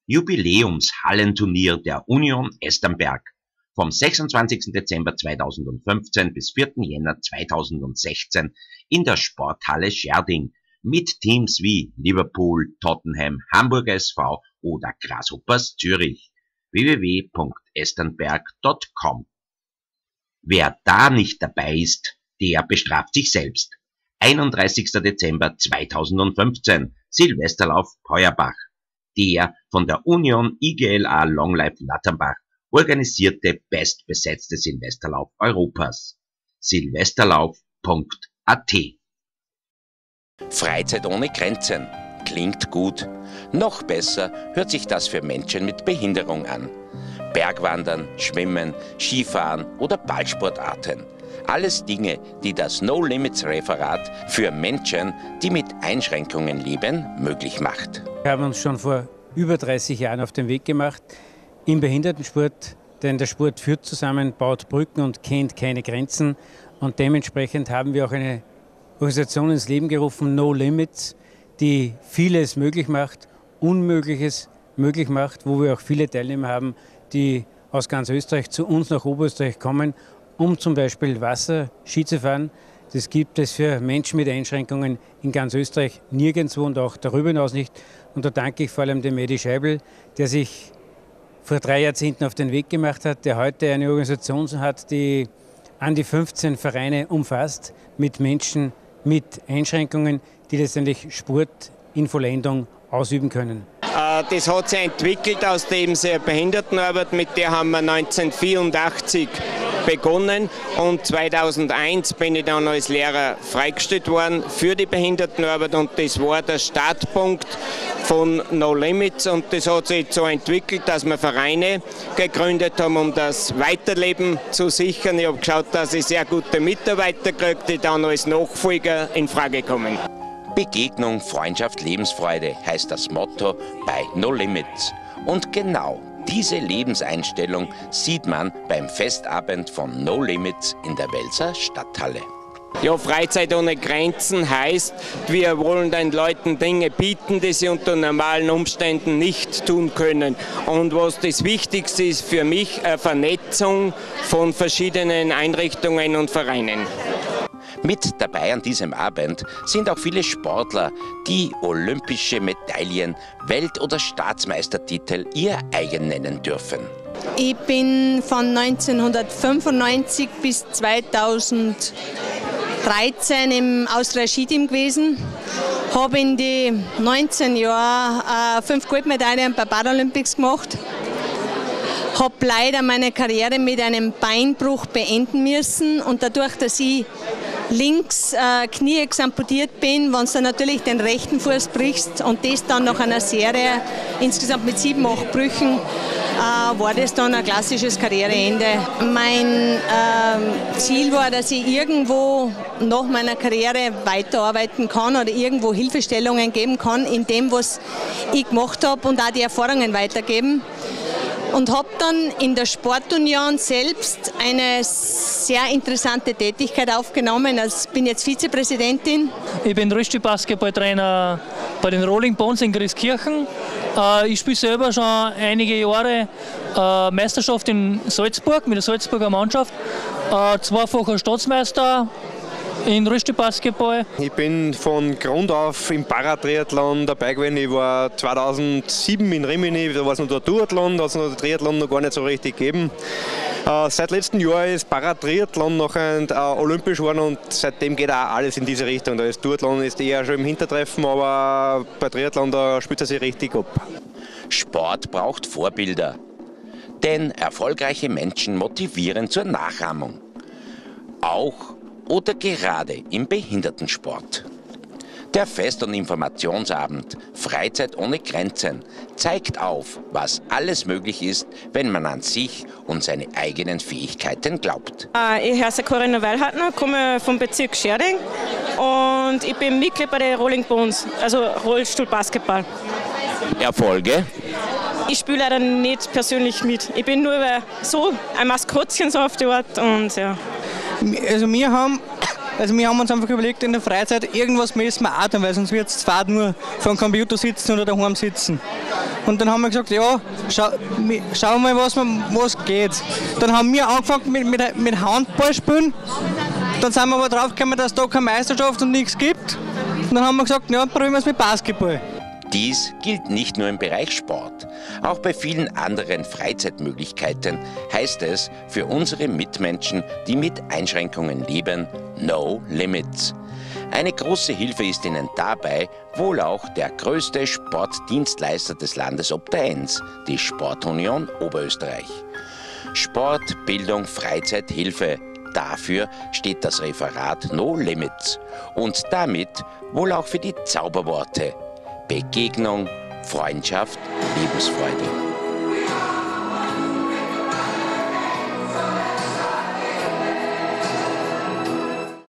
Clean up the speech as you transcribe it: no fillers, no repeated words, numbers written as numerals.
Jubiläumshallenturnier der Union Esternberg vom 26. Dezember 2015 bis 4. Jänner 2016 in der Sporthalle Scherding mit Teams wie Liverpool, Tottenham, Hamburger SV oder Grasshoppers Zürich. www.esternberg.com. Wer da nicht dabei ist, der bestraft sich selbst. 31. Dezember 2015, Silvesterlauf Peuerbach. Der von der Union IGLA Long Life Latternbach organisierte bestbesetzte Silvesterlauf Europas. silvesterlauf.at. Freizeit ohne Grenzen. Klingt gut. Noch besser hört sich das für Menschen mit Behinderung an. Bergwandern, Schwimmen, Skifahren oder Ballsportarten. Alles Dinge, die das No-Limits-Referat für Menschen, die mit Einschränkungen leben, möglich macht. Wir haben uns schon vor über 30 Jahren auf den Weg gemacht im Behindertensport, denn der Sport führt zusammen, baut Brücken und kennt keine Grenzen. Und dementsprechend haben wir auch eine Organisation ins Leben gerufen, No Limits, die vieles möglich macht, Unmögliches möglich macht, wo wir auch viele Teilnehmer haben, die aus ganz Österreich zu uns nach Oberösterreich kommen, um zum Beispiel Wasser-Ski zu fahren. Das gibt es für Menschen mit Einschränkungen in ganz Österreich nirgendwo und auch darüber hinaus nicht. Und da danke ich vor allem dem Edi Scheibel, der sich vor 3 Jahrzehnten auf den Weg gemacht hat, der heute eine Organisation hat, die an die 15 Vereine umfasst mit Menschen mit Einschränkungen, die letztendlich Sport in Vollendung ausüben können. Das hat sich entwickelt aus der Behindertenarbeit, mit der haben wir 1984 begonnen und 2001 bin ich dann als Lehrer freigestellt worden für die Behindertenarbeit und das war der Startpunkt von No Limits und das hat sich so entwickelt, dass wir Vereine gegründet haben, um das Weiterleben zu sichern. Ich habe geschaut, dass ich sehr gute Mitarbeiter kriege, die dann als Nachfolger in Frage kommen. Begegnung, Freundschaft, Lebensfreude heißt das Motto bei No Limits. Und genau diese Lebenseinstellung sieht man beim Festabend von No Limits in der Welser Stadthalle. Ja, Freizeit ohne Grenzen heißt, wir wollen den Leuten Dinge bieten, die sie unter normalen Umständen nicht tun können. Und was das Wichtigste ist für mich, eine Vernetzung von verschiedenen Einrichtungen und Vereinen. Mit dabei an diesem Abend sind auch viele Sportler, die olympische Medaillen, Welt- oder Staatsmeistertitel ihr eigen nennen dürfen. Ich bin von 1995 bis 2013 im Austria Skiteam gewesen, habe in die 19 Jahren 5 Goldmedaillen bei Paralympics gemacht. Habe leider meine Karriere mit einem Beinbruch beenden müssen und dadurch, dass ich links Knie amputiert bin, wenn du natürlich den rechten Fuß brichst und das dann nach einer Serie insgesamt mit 7, 8 Brüchen, war das dann ein klassisches Karriereende. Mein Ziel war, dass ich irgendwo nach meiner Karriere weiterarbeiten kann oder irgendwo Hilfestellungen geben kann in dem, was ich gemacht habe und auch die Erfahrungen weitergeben. Und habe dann in der Sportunion selbst eine sehr interessante Tätigkeit aufgenommen. Also ich bin jetzt Vizepräsidentin. Ich bin Rösti-Basketballtrainer bei den Rolling Bones in Grieskirchen. Ich spiele selber schon einige Jahre Meisterschaft in Salzburg mit der Salzburger Mannschaft. 2-facher Staatsmeister in Rösti-Basketball. Ich bin von Grund auf im Paratriathlon dabei gewesen. Ich war 2007 in Rimini, da war es noch der Duathlon, da hat es noch der Triathlon noch gar nicht so richtig gegeben. Seit letztem Jahr ist Paratriathlon noch olympisch geworden und seitdem geht auch alles in diese Richtung. Da ist Duathlon ist eher schon im Hintertreffen, aber bei Triathlon da spielt er sich richtig ab. Sport braucht Vorbilder, denn erfolgreiche Menschen motivieren zur Nachahmung. Auch oder gerade im Behindertensport. Der Fest- und Informationsabend Freizeit ohne Grenzen zeigt auf, was alles möglich ist, wenn man an sich und seine eigenen Fähigkeiten glaubt. Ich heiße Corinna Weilhartner, komme vom Bezirk Scherding und ich bin Mitglied bei den Rolling Bones, also Rollstuhlbasketball. Erfolge? Ich spiele leider nicht persönlich mit. Ich bin nur so ein Maskottchen so auf die Art und ja. Also wir haben Also wir haben uns einfach überlegt, in der Freizeit irgendwas müssen wir auch tun, weil sonst wird es zwar nur vor dem Computer sitzen oder daheim sitzen. Und dann haben wir gesagt, ja, schauen wir mal, was geht. Dann haben wir angefangen mit Handball spielen. Dann sind wir aber drauf gekommen, dass es da keine Meisterschaft und nichts gibt. Und dann haben wir gesagt, ja, probieren wir es mit Basketball. Dies gilt nicht nur im Bereich Sport. Auch bei vielen anderen Freizeitmöglichkeiten heißt es für unsere Mitmenschen, die mit Einschränkungen leben, no limits. Eine große Hilfe ist ihnen dabei wohl auch der größte Sportdienstleister des Landes ob der Enns, die Sportunion Oberösterreich. Sport, Bildung, Freizeit, Hilfe. Dafür steht das Referat No Limits und damit wohl auch für die Zauberworte Begegnung, Freundschaft, Lebensfreude.